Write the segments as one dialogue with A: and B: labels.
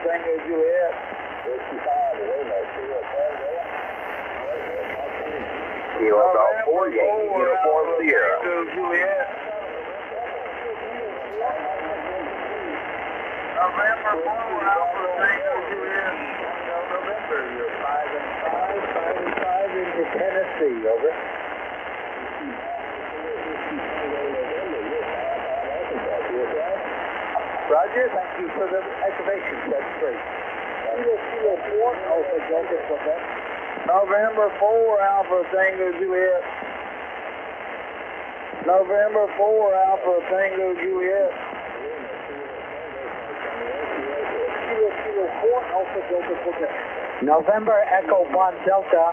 A: Tango Juliet.
B: 55, Kilo Golf 4, Yankee Uniform Sierra.
A: Tango Juliet. November 4, Alpha Tango Juliet.
B: November, you're 5 and 5 into Tennessee, over. Roger, thank you for the activation. That's great. Kilo 4, Alpha Delta, Quebec.
A: November 4, Alpha Tango Juliet. November 4, Alpha Tango Juliet.
B: Kilo 4, Alpha Delta, Quebec.
C: November Echo 1 Delta.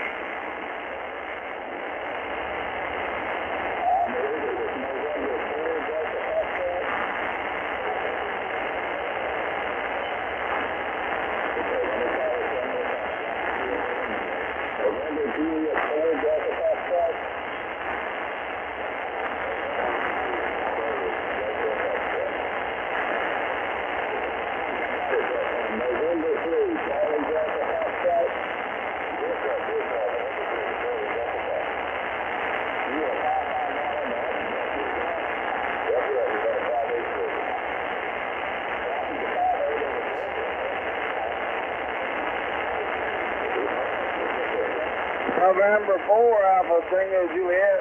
A: November 4, Alpha Tango Juliet.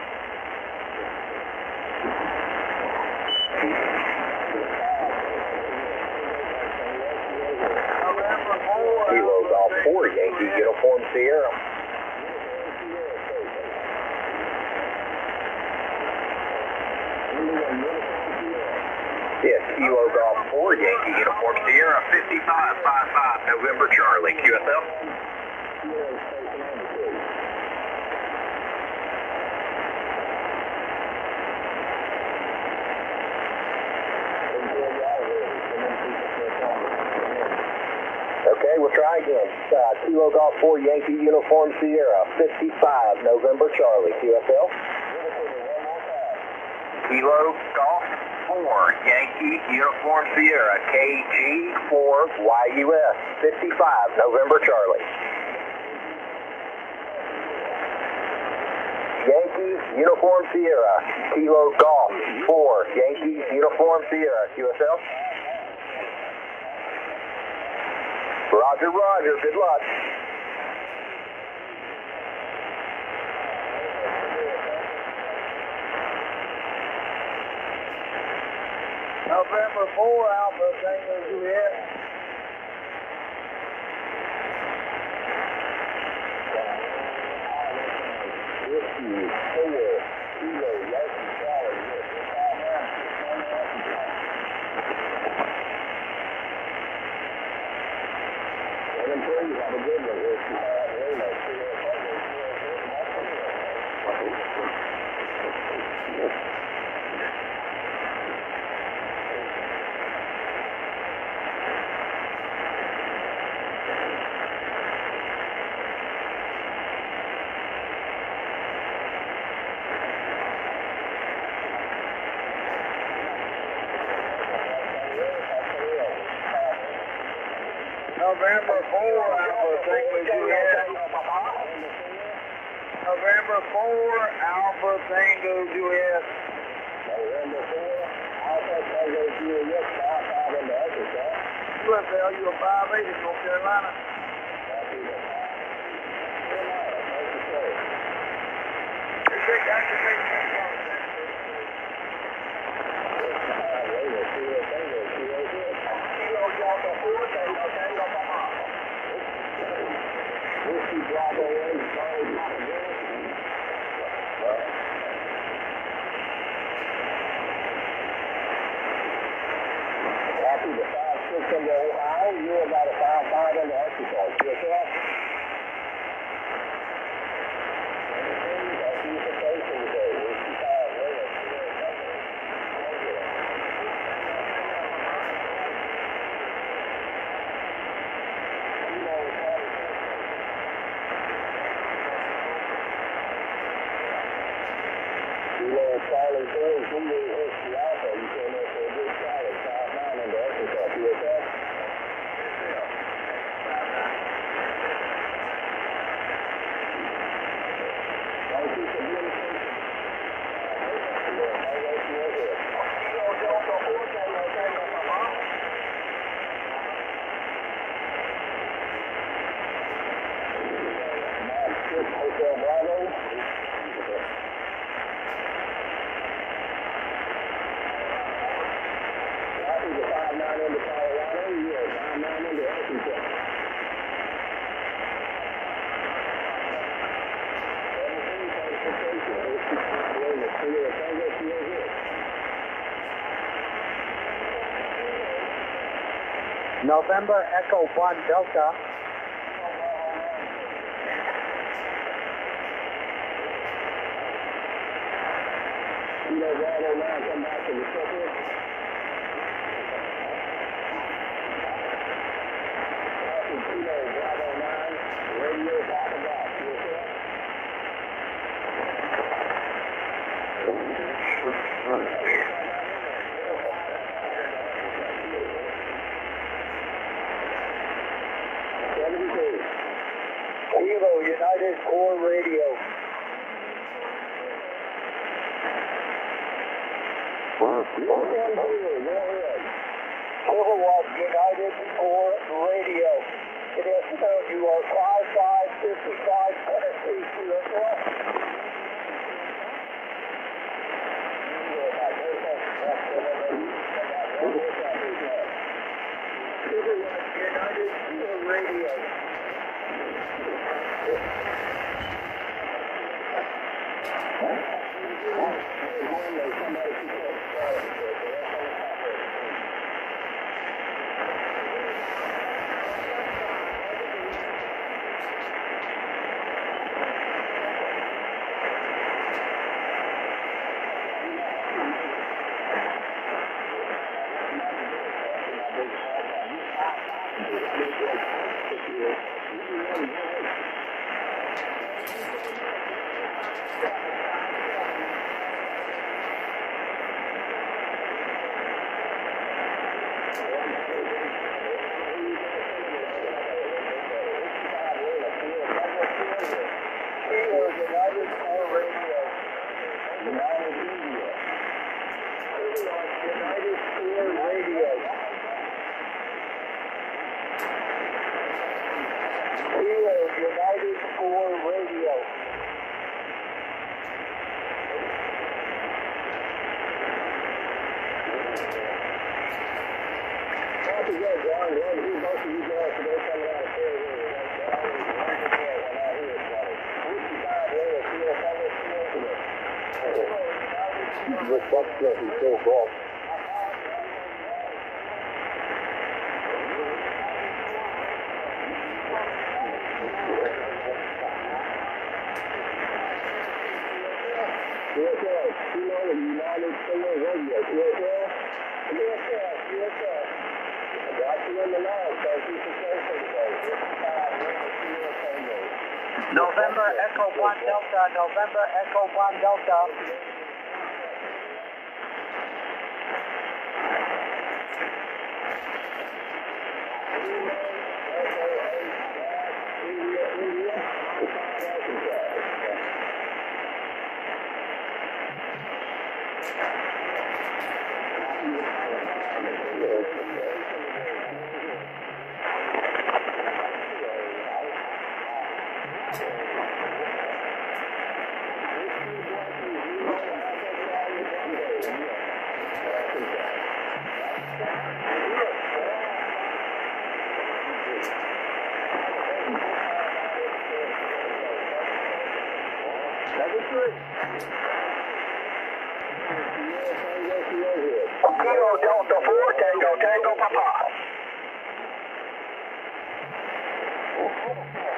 A: November 4,
B: Kilo Golf 4, Yankee Uniform Sierra. Yes, Kilo Golf 4, Yankee Uniform Sierra, 5555, November Charlie, QSL. Okay, we'll try again. Kilo Golf 4, Yankee Uniform Sierra, 55, November Charlie, QSL. Kilo Golf 4, Yankee Uniform Sierra, KG4YUS, 55, November Charlie. Yankee Uniform Sierra, Kilo Golf 4, Yankee Uniform Sierra, QSL. Roger, roger, good luck.
A: November 4, Alpha Tango Juliet.
B: Have a good one.
A: November 4, Alpha Tango Juliet. November 4, Alpha Tango Juliet.
B: November 4, Alpha Tango Juliet, 5 in the exercise.
A: UFL, you a 5-8 in North Carolina.
B: Copy the 5-6 into Ohio, you're about a 5-5 into exercise. QSL? Charlie 4, Zulu Whiskey Alpha, you came in for a good solid 5-9 into exercise. QSL?
C: November Echo 1 Delta.
B: Kilo Bravo 9, come back to the circle. Kilo Bravo 9, radio back and back. You okay?
A: Kilo United Core Radio. Kilowatt United Core Radio. It is known you are 5555 Tennessee. Kilowatt United Core Radio. United Core Radio. United Media. United Core Radio. United Core Radio. Both of you guys, John, both of you guys today coming out of Fairview. Rick Buckner, he's so golf. QSL, Kilo United Core Radio. QSL? QSL. I got you in the line. Thank you for saying
C: November Echo 1 Delta. November Echo 1 Delta.
B: Kilo Delta 4, Tango Tango Papa.